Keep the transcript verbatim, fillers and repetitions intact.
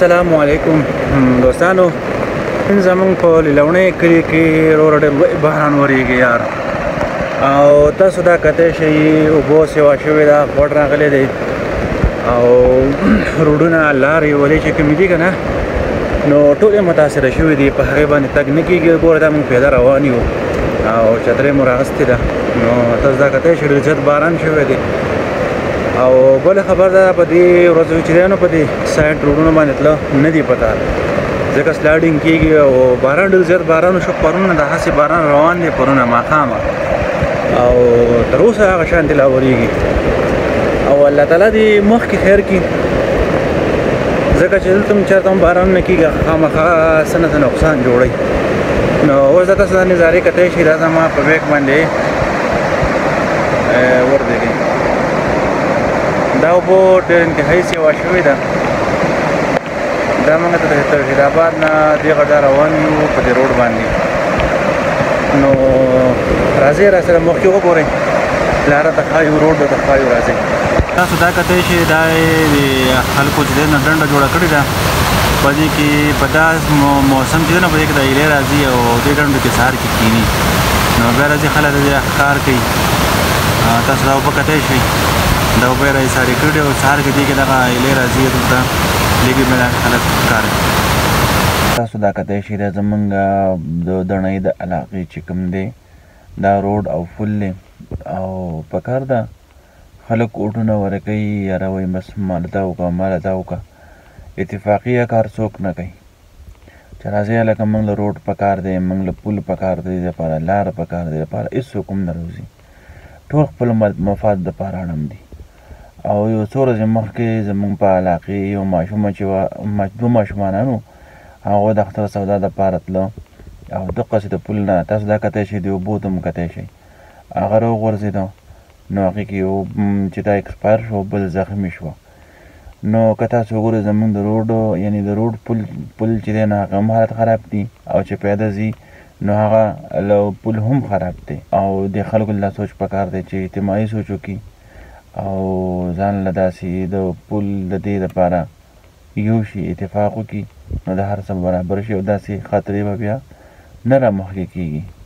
السلام علیکم دوستانو. نن زمونږ په لیلونۍ کلي کې وروره ډېر لوی باران ورېږي یار، او تاسو دا کتی شئ اوبه سیوا شوې ده، غوړ راغلی دی او روډونه لارې ولې چې کومې دي که نه نو ټولې متاثره شوې دي، په هغې باندې تګ نه کېږي. ګوره دا مونږ پیاده روان یو او چترۍ مو راغستې ده، نو تاسو دا کتی شئ ډېر زیات باران شوی دی. او بله خبر ده په دې ورځو چې دی نو په دې سایډ روډونو باندې تله نه دي پکار، ځکه سلاډینګ کېږي او باران ډېر زیات باران وشو. پرونه د هسې باران روان دی، پرونه ماښامه او تر اوسه هغه شانتې لا ورېږي. او الله تعالی دې مخکې خیر کړي، ځکه چې دلته هم چېرته هم باران نه کېږي، خامخا څه نه څه نقصان جوړوي. نو اوس دا تاسو دا نظارې کتی شئ، دا زما په بیک باندې وردېږي. دا اوبه ډېر انتهایي سیوا شوې ده. دا موږ ته د توحید آباد نه دې غږ روان یو په دې روډ باندې. نو راځئ راسره مخکې وګورئ، لاره ته ښایو، روډ ته ښایو. راځئ تاسو دا کتی شئ، دا د خلکو چې دی نه ډنډه جوړه کړې ده. په دې کې په داس موسم چې دی نو په دې کې د ایلې راځي او دې ډنډو کې سهار کې کښېني، نو بیا راځي خلک د دې ښکار کوي. تاسو دا اوبه کتی شئ، دا اوبه یې راایسارې کړي او سهار کې دې کې دغه ایلې راځي دلته دې کې بیا خلک ښکار کوي. تاسو دا کتی شئ، دا زمونږ د دڼۍ د علاقې چې کوم دی دا روډ او فل دی او پکار ده خلک اوټونه ورکوي، یاره وایي بس ماله دا وکړه ماله دا وکړه، اتفاقي کار څوک نه کوي چې راځئ هلکه موږ له روډ پکار دی، موږ له پل پکار دی دپاره، لاره پکار دی دپاره، هېڅوک هم نه روځي، ټول خپل مفاد دپاره اړم دي. او یو څو ورځې مخکې زموږ په علاقې یو ماشومه چې وه، دوه ماشومانان وو، هغوی د اختر سودا دپاره تله او دقسې د پل نه تاسو دا کتی شئ، د اوبو ته هم کتی شئ، هغه راوغورځېده. نو هغې کې یو چې دا اکسپایر شو، بل زخمي شوه. نو که تاسو وګورئ زموږ د روډ یعنې د روډ پل پل چې دی نو هغه هم حالت خراب دي، او چې پیاده ځي نو هغه له پل هم خراب دی. او د خلکو له سوچ پکار دی چې اجتماعي سوچ وکړي او ځان له داسې د پل د دې دپاره یو شي، اتفاق وکړي، نو د هر څه برابر شي او داسې خاطرې به بیا نه رامخکې کېږي.